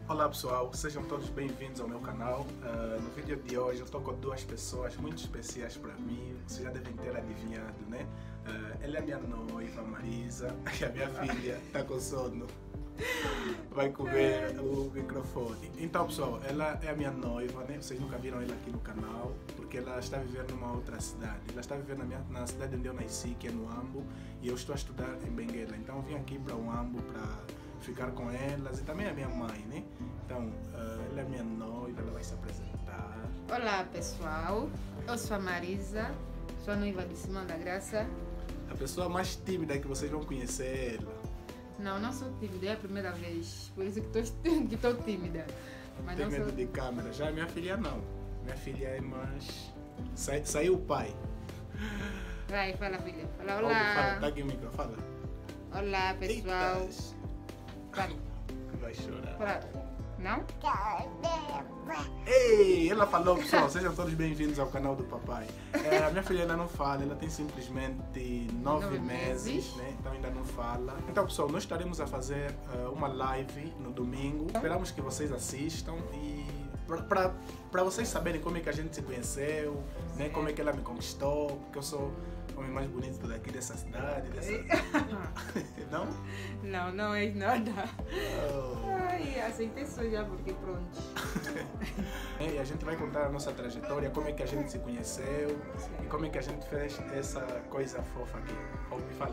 Olá pessoal, sejam todos bem-vindos ao meu canal. No vídeo de hoje eu estou com duas pessoas muito especiais para mim, vocês já devem ter adivinhado, né? Ela é a minha noiva, Marisa, e a minha filha está com sono, vai comer o microfone. Então pessoal, ela é a minha noiva, né? Vocês nunca viram ela aqui no canal, porque ela está vivendo numa outra cidade. Ela está vivendo na cidade onde eu nasci, que é no Ambo, e eu estou a estudar em Benguela. Então eu vim aqui para o Ambo para ficar com elas e também a minha mãe, né? Então, ela é minha noiva, ela vai se apresentar. Olá pessoal, eu sou a Marisa, sou a noiva de Simão da Graça. A pessoa mais tímida que vocês vão conhecer ela. Não sou tímida, é a primeira vez, por isso que estou tímida. Mas Tem não medo sou... de câmera. Já a minha filha não. Minha filha é mais... Saiu o pai. Vai, fala filha, fala Fala, olá. tá aqui o micro, fala. Olá pessoal. Eita, Fala. vai chorar. Fala. Não? Ei, ela falou, pessoal, sejam todos bem-vindos ao canal do papai. A minha filha ainda não fala, ela tem simplesmente 9 meses, né? Então ainda não fala. Então pessoal, nós estaremos a fazer uma live no domingo. Esperamos que vocês assistam e para vocês saberem como é que a gente se conheceu, né? Como é que ela me conquistou, porque eu sou o homem mais bonito daqui dessa cidade, Não? Não é nada. Oh. Ai, aceitei só já porque pronto. E a gente vai contar a nossa trajetória, como é que a gente se conheceu e como é que a gente fez essa coisa fofa aqui. Me fala.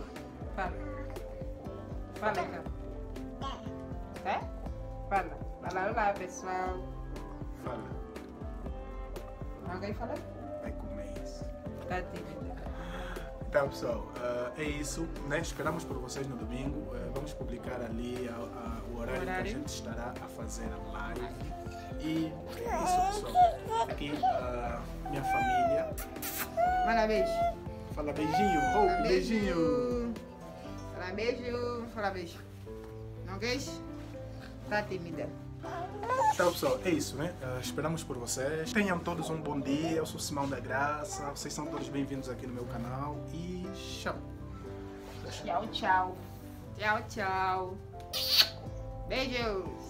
Fala, cara. É? Fala. Fala, olá pessoal. Fala. Alguém fala? Vai comer isso. Tá tímida. Então pessoal, é isso, né? Esperamos por vocês no domingo. Vamos publicar ali o horário que a gente estará a fazer a live. E é isso pessoal. Aqui minha família. Manda beijo. Fala beijinho, beijinho. Fala beijo. Fala beijo. Não queres? Tá tímida. Então pessoal, é isso, né? Esperamos por vocês. Tenham todos um bom dia. Eu sou Simão da Graça. Vocês são todos bem-vindos aqui no meu canal. E tchau. Tchau, tchau. Tchau, tchau. Beijos.